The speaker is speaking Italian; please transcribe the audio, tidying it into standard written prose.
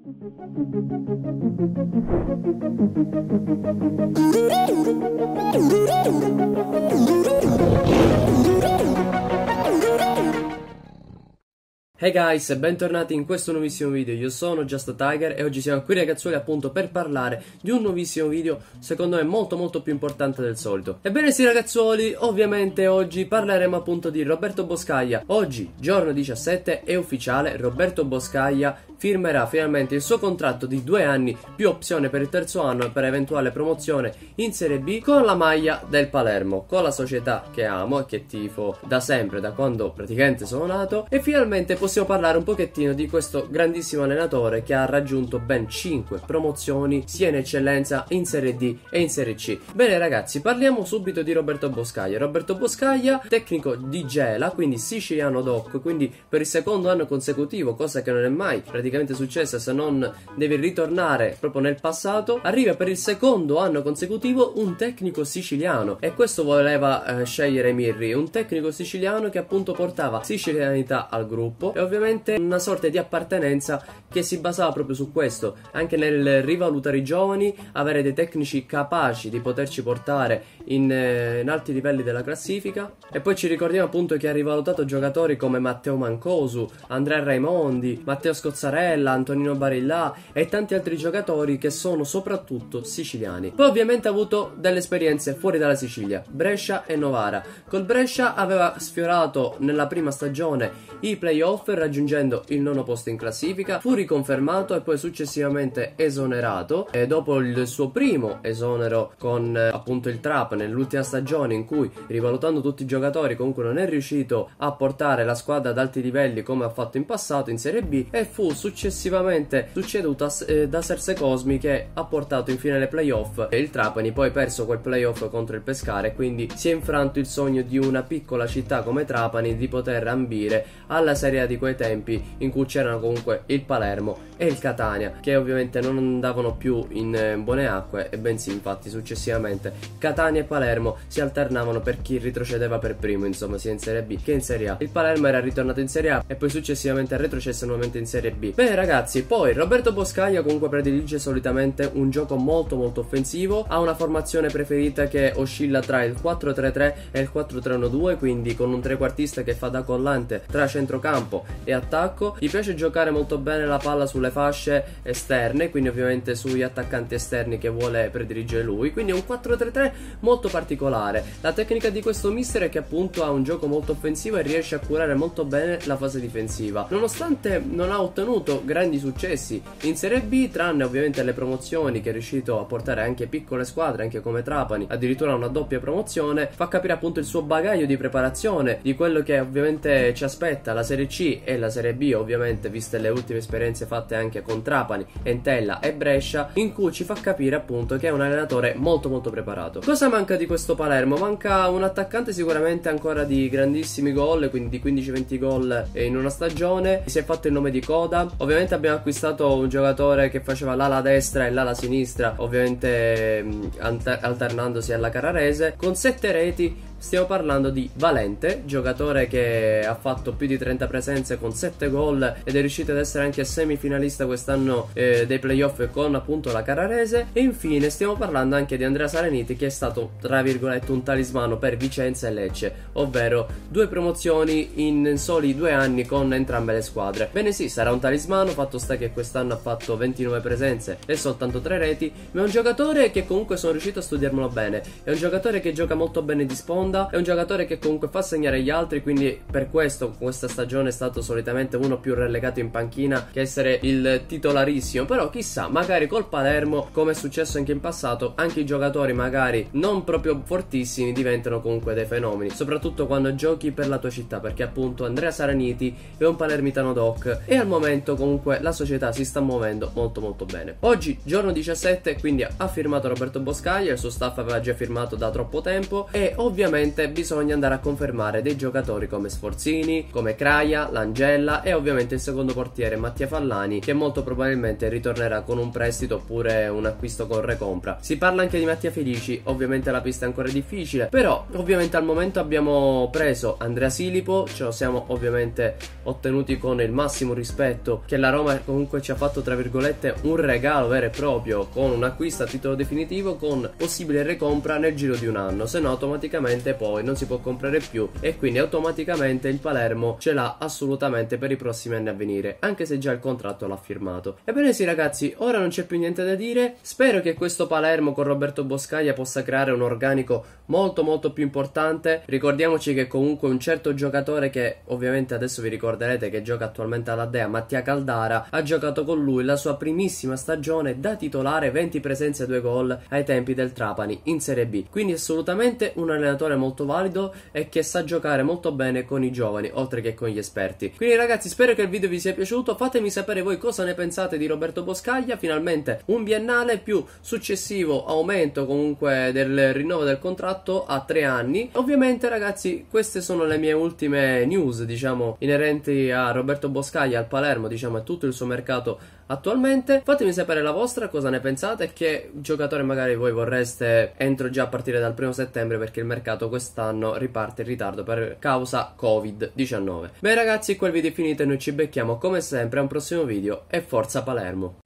Hey guys, bentornati in questo nuovissimo video. Io sono Just Tiger e oggi siamo qui ragazzuoli appunto per parlare di un nuovissimo video secondo me molto più importante del solito. Ebbene sì ragazzuoli, ovviamente oggi parleremo appunto di Roberto Boscaglia. Oggi, giorno 17, è ufficiale, Roberto Boscaglia firmerà finalmente il suo contratto di 2 anni più opzione per il terzo anno e per eventuale promozione in Serie B con la maglia del Palermo, con la società che amo e che tifo da sempre, da quando praticamente sono nato, e finalmente possiamo parlare un pochettino di questo grandissimo allenatore che ha raggiunto ben 5 promozioni sia in eccellenza in Serie D e in Serie C. Bene ragazzi, parliamo subito di Roberto Boscaglia. Roberto Boscaglia, tecnico di Gela, quindi siciliano doc, quindi per il secondo anno consecutivo, cosa che non è mai praticamente successa se non devi ritornare proprio nel passato, arriva per il secondo anno consecutivo un tecnico siciliano, e questo voleva scegliere Mirri, un tecnico siciliano che appunto portava sicilianità al gruppo e ovviamente una sorta di appartenenza che si basava proprio su questo, anche nel rivalutare i giovani, avere dei tecnici capaci di poterci portare in alti livelli della classifica. E poi ci ricordiamo appunto che ha rivalutato giocatori come Matteo Mancosu, Andrea Raimondi, Matteo Scozzarella, Antonino Barillà e tanti altri giocatori che sono soprattutto siciliani. Poi ovviamente ha avuto delle esperienze fuori dalla Sicilia, Brescia e Novara. Col Brescia aveva sfiorato nella prima stagione i playoff raggiungendo il 9° posto in classifica, fu riconfermato e poi successivamente esonerato, e dopo il suo primo esonero con appunto il Trap nell'ultima stagione, in cui rivalutando tutti i giocatori comunque non è riuscito a portare la squadra ad alti livelli come ha fatto in passato in Serie B, e fu successivamente succeduto da Serse Cosmi che ha portato infine alle playoff e il Trapani poi perso quel playoff contro il Pescara, quindi si è infranto il sogno di una piccola città come Trapani di poter ambire alla Serie A di quei tempi in cui c'erano comunque il Palermo e il Catania, che ovviamente non andavano più in buone acque, e bensì infatti successivamente Catania e Palermo si alternavano per chi retrocedeva per primo, insomma sia in Serie B che in Serie A. Il Palermo era ritornato in Serie A e poi successivamente retrocesso nuovamente in Serie B. Bene ragazzi, poi Roberto Boscaglia comunque predilige solitamente un gioco molto offensivo, ha una formazione preferita che oscilla tra il 4-3-3 e il 4-3-1-2, quindi con un trequartista che fa da collante tra centrocampo e attacco. Gli piace giocare molto bene la palla sulle fasce esterne, quindi ovviamente sugli attaccanti esterni che vuole prediligere lui, quindi è un 4-3-3 molto particolare. La tecnica di questo mister è che appunto ha un gioco molto offensivo e riesce a curare molto bene la fase difensiva, nonostante non ha ottenuto grandi successi in Serie B, tranne ovviamente le promozioni che è riuscito a portare anche piccole squadre, anche come Trapani, addirittura una doppia promozione. Fa capire appunto il suo bagaglio di preparazione, di quello che ovviamente ci aspetta la Serie C e la Serie B, ovviamente viste le ultime esperienze fatte anche con Trapani, Entella e Brescia, in cui ci fa capire appunto che è un allenatore molto preparato. Cosa manca di questo Palermo? Manca un attaccante sicuramente ancora di grandissimi gol, quindi di 15-20 gol in una stagione. Si è fatto il nome di Coda. Ovviamente abbiamo acquistato un giocatore che faceva l'ala destra e l'ala sinistra, ovviamente alternandosi alla Carrarese, con 7 reti. Stiamo parlando di Valente, giocatore che ha fatto più di 30 presenze con 7 gol ed è riuscito ad essere anche semifinalista quest'anno dei playoff con appunto la Carrarese. E infine stiamo parlando anche di Andrea Saraniti, che è stato tra virgolette un talismano per Vicenza e Lecce, ovvero 2 promozioni in soli 2 anni con entrambe le squadre. Bene sì, sarà un talismano, fatto sta che quest'anno ha fatto 29 presenze e soltanto 3 reti, ma è un giocatore che comunque sono riuscito a studiarmelo bene, è un giocatore che gioca molto bene di sponda, è un giocatore che comunque fa segnare gli altri, quindi per questo questa stagione è stato solitamente uno più relegato in panchina che essere il titolarissimo. Però chissà, magari col Palermo, come è successo anche in passato, anche i giocatori magari non proprio fortissimi diventano comunque dei fenomeni, soprattutto quando giochi per la tua città, perché appunto Andrea Saraniti è un palermitano doc e al momento comunque la società si sta muovendo molto bene. Oggi giorno 17, quindi ha firmato Roberto Boscaglia, il suo staff aveva già firmato da troppo tempo e ovviamente ovviamente bisogna andare a confermare dei giocatori come Sforzini, come Kraia, Langella e ovviamente il secondo portiere Mattia Fallani, che molto probabilmente ritornerà con un prestito oppure un acquisto con recompra. Si parla anche di Mattia Felici, ovviamente la pista è ancora difficile, però ovviamente al momento abbiamo preso Andrea Silipo, ce lo siamo ovviamente ottenuti con il massimo rispetto, che la Roma comunque ci ha fatto tra virgolette un regalo vero e proprio, con un acquisto a titolo definitivo con possibile recompra nel giro di un anno, se no automaticamente poi non si può comprare più e quindi automaticamente il Palermo ce l'ha assolutamente per i prossimi anni a venire, anche se già il contratto l'ha firmato. Ebbene sì ragazzi, ora non c'è più niente da dire, spero che questo Palermo con Roberto Boscaglia possa creare un organico molto più importante. Ricordiamoci che comunque un certo giocatore, che ovviamente adesso vi ricorderete che gioca attualmente alla Dea, Mattia Caldara, ha giocato con lui la sua primissima stagione da titolare, 20 presenze e 2 gol ai tempi del Trapani in Serie B, quindi assolutamente un allenatore molto valido e che sa giocare molto bene con i giovani oltre che con gli esperti. Quindi ragazzi, spero che il video vi sia piaciuto, fatemi sapere voi cosa ne pensate di Roberto Boscaglia. Finalmente un biennale più successivo aumento comunque del rinnovo del contratto a 3 anni. Ovviamente ragazzi, queste sono le mie ultime news, diciamo, inerenti a Roberto Boscaglia, al Palermo, diciamo, e tutto il suo mercato attualmente. Fatemi sapere la vostra, cosa ne pensate e che giocatore magari voi vorreste entro già a partire dal 1° settembre, perché il mercato quest'anno riparte in ritardo per causa Covid-19. Beh ragazzi, quel video è finito e noi ci becchiamo come sempre a un prossimo video e forza Palermo!